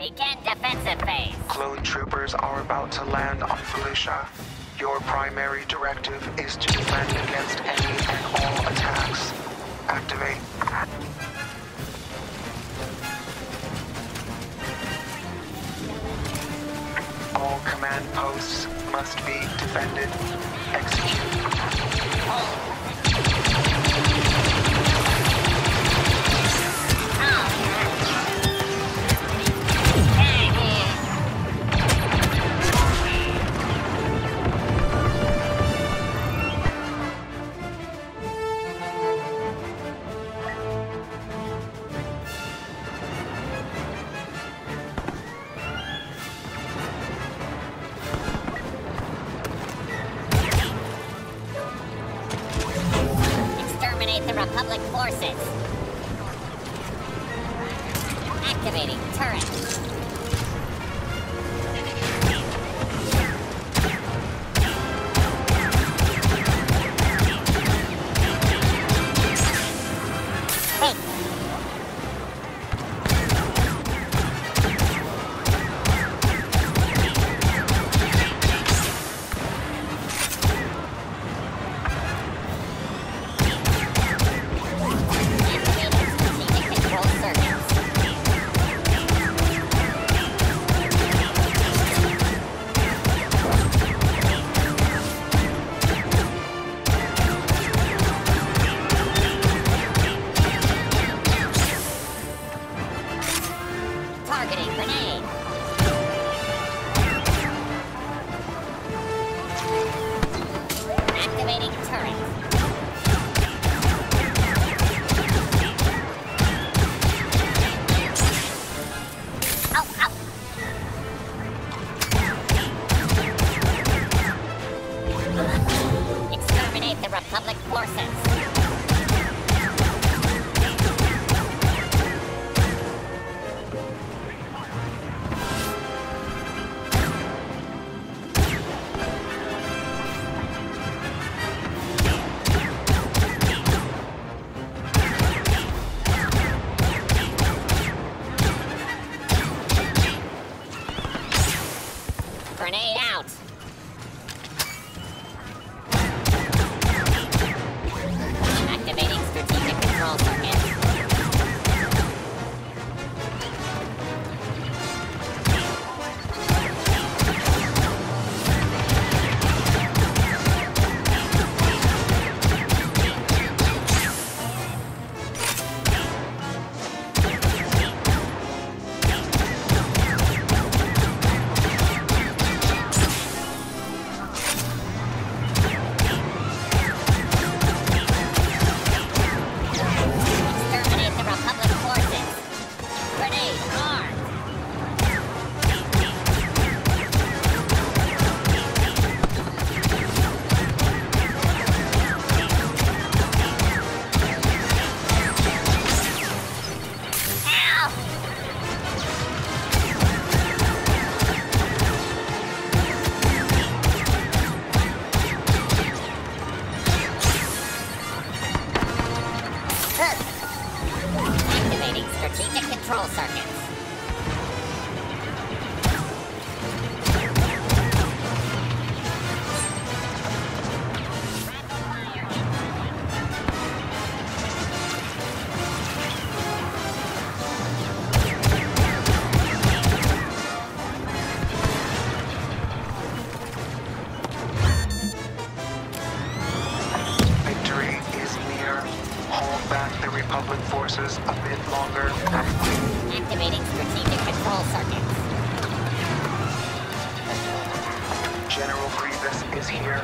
Begin defensive phase. Clone troopers are about to land on Felicia. Your primary directive is to defend against any and all attacks. Activate. All command posts must be defended. Execute. The Republic forces. Activating turret. Targeting grenade. Activating turret. Exterminate the Republic forces. Grenade out! Activating strategic control circuit. Activating strategic control circuits. Victory is near. Hold back the Republic forces a bit longer. Activating strategic control circuits. General Grievous is here.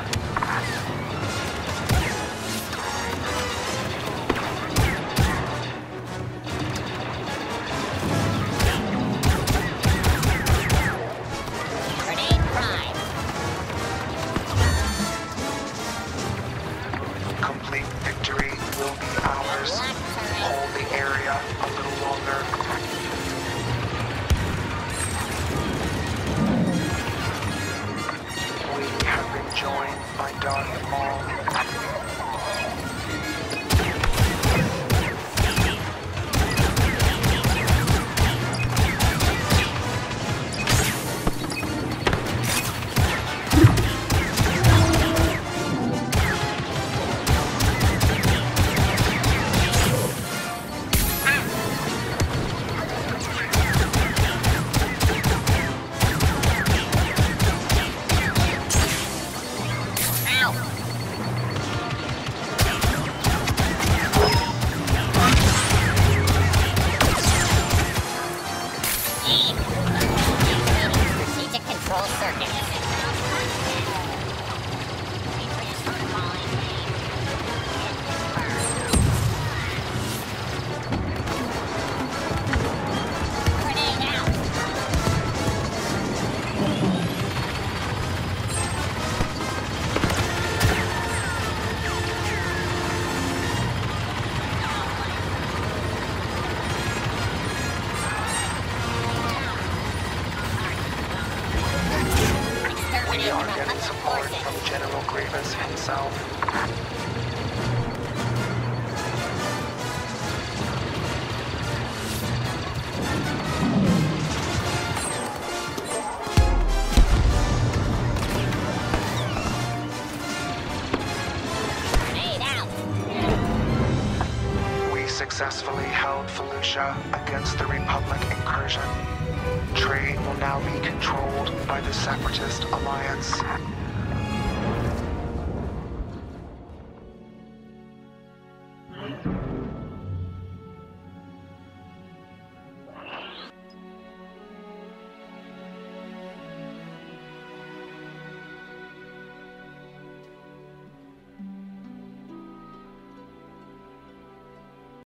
Grenade prime. Complete victory will be ours. Black turret. Hold the area a little longer. We have been joined by Darth Maul. We are getting support from General Grievous himself. Grenade out. We successfully held Felucia against the Republic incursion. Trade will now be controlled by the Separatist Alliance.